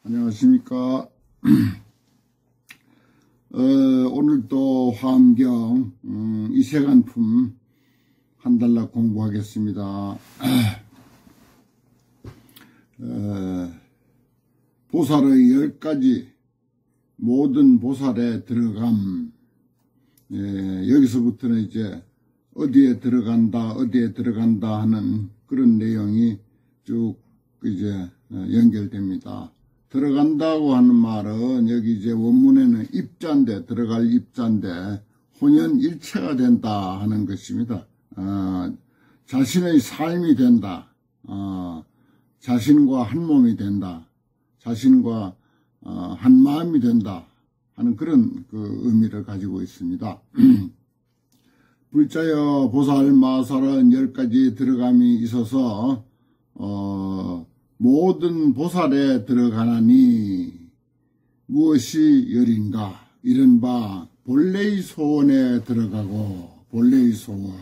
안녕하십니까. 오늘도 화엄경 이세간품 한 달락 공부하겠습니다. 보살의 10가지 모든 보살에 들어감. 여기서부터는 이제 어디에 들어간다 하는 그런 내용이 쭉 이제 연결됩니다. 들어간다고 하는 말은 여기 이제 원문에는 입자인데, 들어갈 입자인데 혼연일체가 된다 하는 것입니다. 자신의 삶이 된다. 자신과 한 몸이 된다. 자신과 한 마음이 된다 하는 그런 그 의미를 가지고 있습니다. 불자여 보살 마살은 10가지 들어감이 있어서 모든 보살에 들어가나니 무엇이 열인가? 이른바 본래의 소원에 들어가고, 본래의 소원.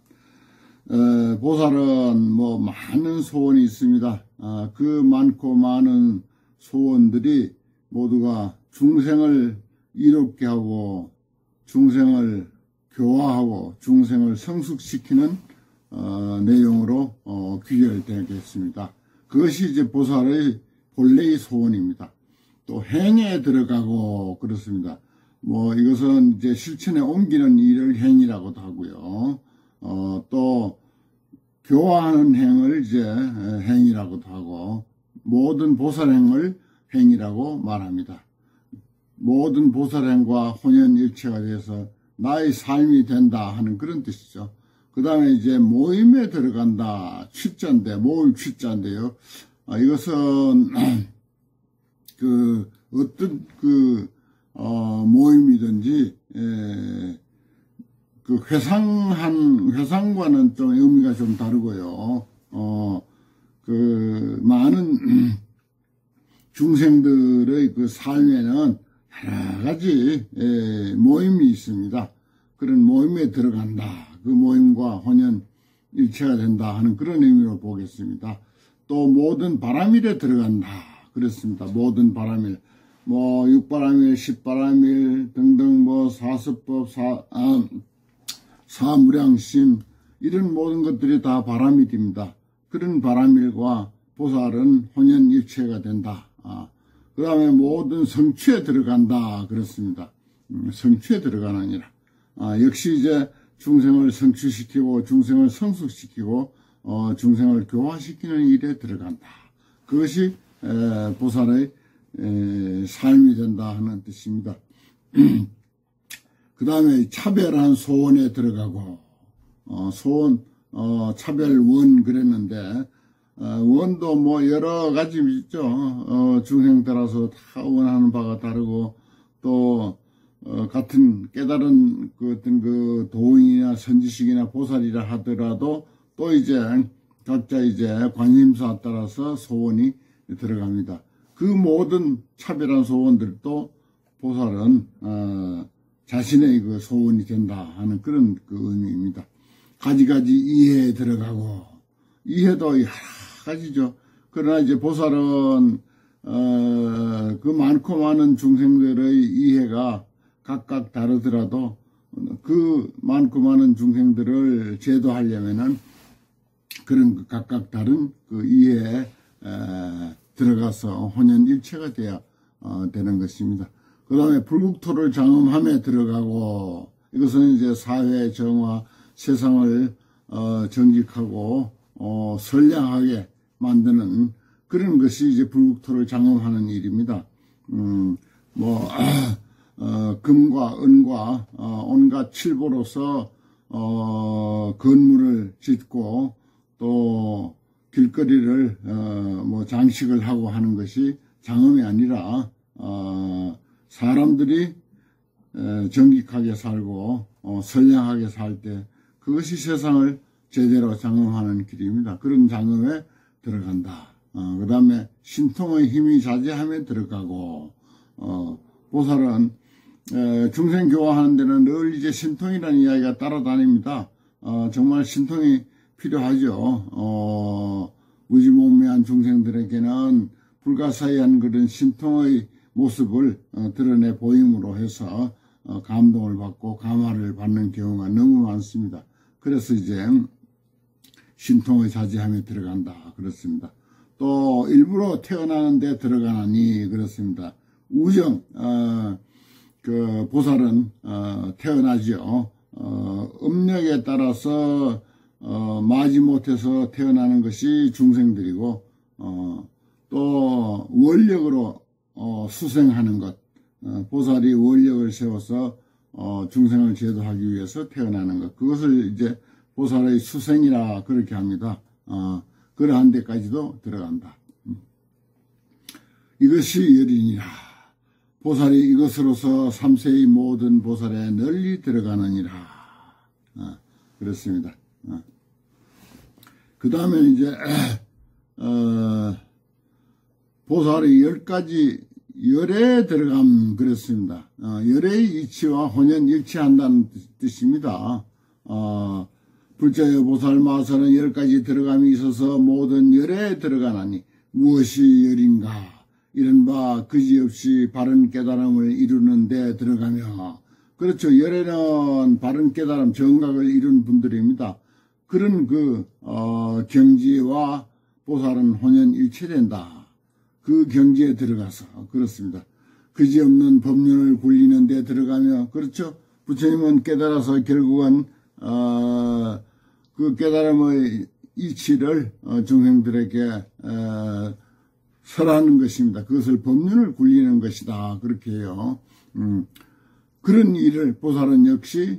보살은 뭐 많은 소원이 있습니다. 그 많고 많은 소원들이 모두가 중생을 이롭게 하고, 중생을 교화하고, 중생을 성숙시키는 내용으로 귀결되겠습니다. 그것이 이제 보살의 본래의 소원입니다. 또 행에 들어가고 그렇습니다. 뭐 이것은 이제 실천에 옮기는 일을 행이라고도 하고요. 또 교화하는 행을 이제 행이라고도 하고, 모든 보살행을 행이라고 말합니다. 모든 보살행과 혼연일체가 돼서 나의 삶이 된다 하는 그런 뜻이죠. 그 다음에 이제 모임에 들어간다. 취자인데, 모을 취자인데요. 이것은, 어떤 모임이든지, 회상과는 좀 의미가 좀 다르고요. 많은 중생들의 그 삶에는 여러 가지, 모임이 있습니다. 그런 모임에 들어간다. 그 모임과 혼연일체가 된다 하는 그런 의미로 보겠습니다. 또 모든 바람일에 들어간다. 그렇습니다. 모든 바람일. 뭐 육바람일, 십바람일 등등 뭐 사스법, 사무량심 이런 모든 것들이 다 바람일입니다. 그런 바람일과 보살은 혼연일체가 된다. 그 다음에 모든 성취에 들어간다. 그렇습니다. 성취에 들어가느니라. 역시 이제 중생을 성취시키고 중생을 성숙시키고 중생을 교화시키는 일에 들어간다. 그것이 보살의 삶이 된다 하는 뜻입니다. 그 다음에 차별한 소원에 들어가고, 소원, 차별원 그랬는데, 원도 뭐 여러 가지 있죠. 중생 따라서 다 원하는 바가 다르고, 또 같은 깨달은 어떤 도인이나 선지식이나 보살이라 하더라도 또 이제 각자 이제 관심사에 따라서 소원이 들어갑니다. 그 모든 차별한 소원들도 보살은 자신의 그 소원이 된다 하는 그런 그 의미입니다. 가지가지 이해에 들어가고, 이해도 여러 가지죠. 그러나 이제 보살은 그 많고 많은 중생들의 이해가 각각 다르더라도 그 많고 많은 중생들을 제도하려면은 그런 각각 다른 그 이해에 들어가서 혼연일체가 돼야 되는 것입니다. 그 다음에 불국토를 장엄함에 들어가고, 이것은 이제 사회 정화, 세상을 정직하고 선량하게 만드는 그런 것이 이제 불국토를 장엄하는 일입니다. 금과 은과 온갖 칠보로서 건물을 짓고 또 길거리를 장식을 하고 하는 것이 장엄이 아니라 사람들이 정직하게 살고 선량하게 살 때 그것이 세상을 제대로 장엄하는 길입니다. 그런 장엄에 들어간다. 그 다음에 신통의 힘이 자제함에 들어가고, 보살은 중생 교화하는 데는 늘 이제 신통이라는 이야기가 따라다닙니다. 정말 신통이 필요하죠. 무지몽매한 중생들에게는 불가사의한 그런 신통의 모습을 드러내 보임으로 해서 감동을 받고 감화를 받는 경우가 너무 많습니다. 그래서 이제 신통의 자제함에 들어간다 그렇습니다. 또 일부러 태어나는데 들어가나니 그렇습니다. 우정 그 보살은 태어나죠. 음력에 따라서 마지못해서 태어나는 것이 중생들이고 또 원력으로 수생하는 것 보살이 원력을 세워서 중생을 제도하기 위해서 태어나는 것 그것을 이제 보살의 수생이라 그렇게 합니다. 그러한 데까지도 들어간다. 이것이 열이니라. 보살이 이것으로서 삼세의 모든 보살에 널리 들어가느니라. 그렇습니다. 그 다음에 이제 보살의 10가지 열에 들어감 그랬습니다. 열의 이치와 혼연 일치한다는 뜻입니다. 불자여 보살 마살은 10가지 들어감이 있어서 모든 열에 들어가나니 무엇이 열인가 이른바 그지없이 바른 깨달음을 이루는 데 들어가며 그렇죠. 열에는 바른 깨달음 정각을 이룬 분들입니다. 그런 그 경지와 보살은 혼연 일체된다. 그 경지에 들어가서 그렇습니다. 그지없는 법륜을 굴리는 데 들어가며 그렇죠. 부처님은 깨달아서 결국은 그 깨달음의 이치를 중생들에게 설하는 것입니다. 그것을 법륜을 굴리는 것이다. 그렇게 해요. 그런 일을 보살은 역시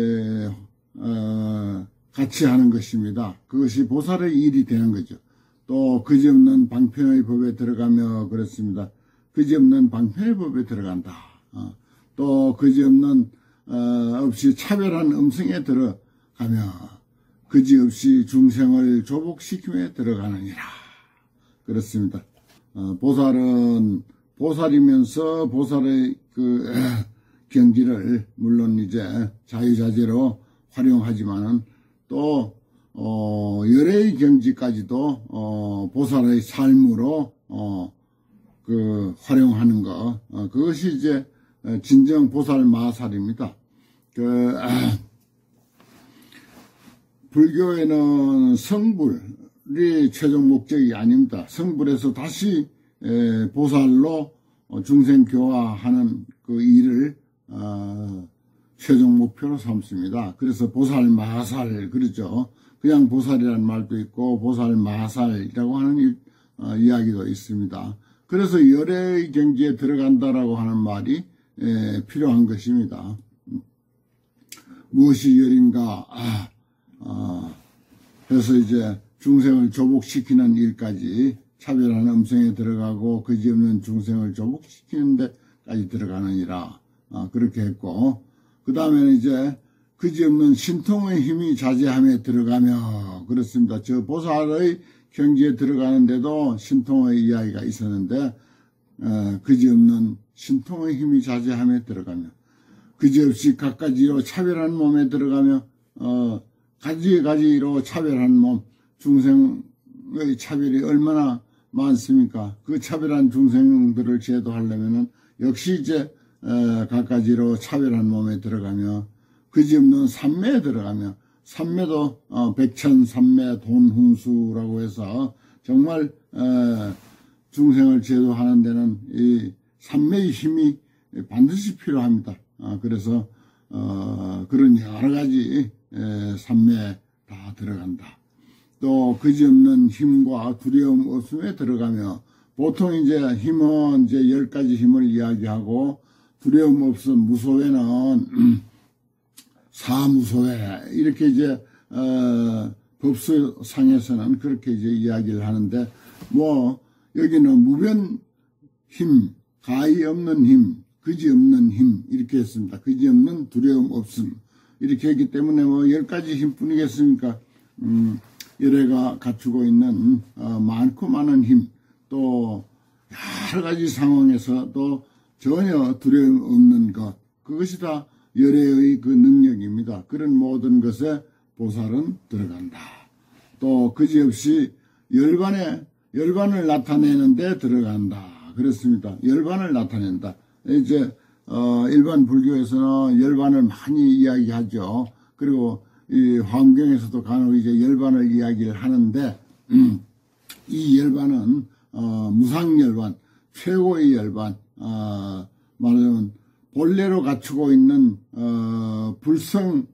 같이 하는 것입니다. 그것이 보살의 일이 되는 거죠. 또 그지없는 방편의 법에 들어가며 그렇습니다. 그지없는 방편의 법에 들어간다. 또 그지없는 없이 차별한 음성에 들어가며 그지없이 중생을 조복시킴에 들어가느니라. 그렇습니다. 보살은 보살이면서 보살의 그 경지를 물론 이제 자유자재로 활용하지만은 또 열의 경지까지도 보살의 삶으로 그 활용하는 거 그것이 이제 진정 보살 마살입니다. 불교에는 성불이 최종 목적이 아닙니다. 성불에서 다시 보살로 중생 교화하는 그 일을 최종 목표로 삼습니다. 그래서 보살 마살 그러죠. 그냥 보살이라는 말도 있고 보살 마살이라고 하는 이야기도 있습니다. 그래서 열의 경지에 들어간다라고 하는 말이 필요한 것입니다. 무엇이 열인가? 그래서 이제 중생을 조복시키는 일까지 차별하는 음성에 들어가고 그지없는 중생을 조복시키는 데까지 들어가느니라. 그렇게 했고 그 다음에는 이제 그지없는 신통의 힘이 자제함에 들어가며 그렇습니다. 저 보살의 경지에 들어가는데도 신통의 이야기가 있었는데 그지없는 신통의 힘이 자제함에 들어가며 그지없이 갖가지로 차별한 몸에 들어가며 가지가지로 차별한 몸 중생의 차별이 얼마나 많습니까? 그 차별한 중생들을 제도하려면은 역시 이제 갖가지로 차별한 몸에 들어가며 그지없는 삼매에 들어가며 삼매도 백천삼매 돈훈수라고 해서 정말 중생을 제도하는 데는 이 삼매의 힘이 반드시 필요합니다. 그래서 그런 여러 가지 삼매에 다 들어간다. 또 그지없는 힘과 두려움 없음에 들어가며 보통 이제 힘은 이제 10가지 힘을 이야기하고 두려움 없음 무소회는 사무소회 이렇게 이제 법수상에서는 그렇게 이제 이야기를 하는데 뭐 여기는 무변 힘, 가히 없는 힘, 그지 없는 힘 이렇게 했습니다. 그지 없는 두려움 없음 이렇게 했기 때문에 뭐 10가지 힘뿐이겠습니까? 열애가 갖추고 있는 많고 많은 힘 또 여러 가지 상황에서 또 전혀 두려움 없는 것 그것이 다 열애의 그 능력입니다. 그런 모든 것에 보살은 들어간다. 또 그지없이 열반에 열반을 나타내는데 들어간다. 그렇습니다. 열반을 나타낸다. 이제 일반 불교에서는 열반을 많이 이야기하죠. 그리고 이 환경에서도 간혹 이제 열반을 이야기를 하는데 이 열반은 무상열반, 최고의 열반, 말하자면 본래로 갖추고 있는 불성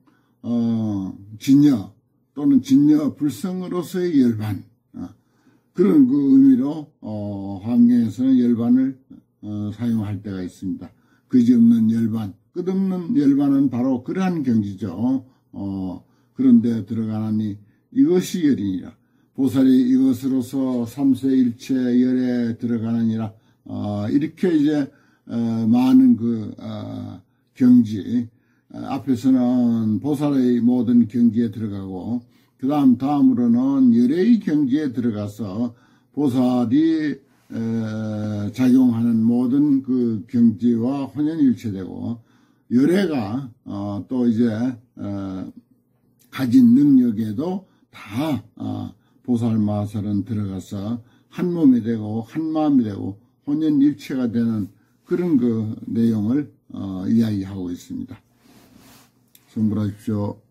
진여 또는 진여 불성으로서의 열반, 그런 그 의미로 환경에서는 열반을 사용할 때가 있습니다. 그지없는 열반, 끝없는 열반은 바로 그러한 경지죠. 그런데 들어가나니 이것이 열이니라. 보살이 이것으로서 삼세일체 열에 들어가느니라. 이렇게 이제 많은 그 경지, 앞에서는 보살의 모든 경지에 들어가고 그 다음으로는 열의 경지에 들어가서 보살이 작용하는 모든 그 경지와 혼연일체되고 열애가 또 이제 가진 능력에도 다 보살 마살은 들어가서 한 몸이 되고 한 마음이 되고 혼연일체가 되는 그런 그 내용을 이야기하고 있습니다. 성불하십시오.